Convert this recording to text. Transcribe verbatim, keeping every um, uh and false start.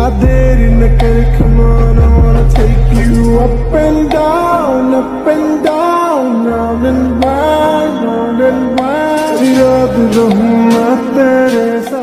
देरी न कर, come on, I wanna take you up and down, up and down, round and round, round and round. याद रहूं मैं तेरे साथ.